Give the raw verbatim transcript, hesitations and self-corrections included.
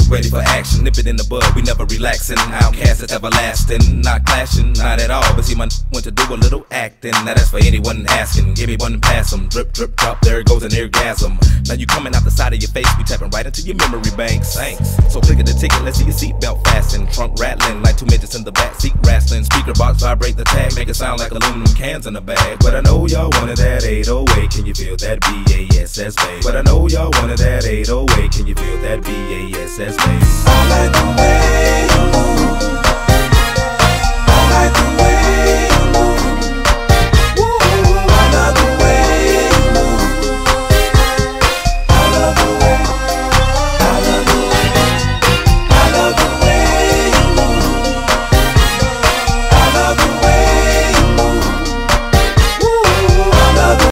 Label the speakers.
Speaker 1: ready for action, nip it in the bud, we never relaxing. Outcast is everlasting, not clashing, not at all. But see, my went to do a little acting. Now that's for anyone asking. Give me one and pass 'em. Drip, drip, drop, there goes an orgasm. Now you coming out the side of your face, we tapping right into your memory banks. Thanks. So click at the ticket, let's see your seatbelt fasten. Trunk rattling like two midgets in the back seat wrestling. Speaker box vibrate the tag, make it sound like aluminum cans in a bag. But I know y'all wanted that eight oh eight, can you feel that B A S S bass? But I know y'all wanted that eight oh eight, can you feel that B A S S bass? All I do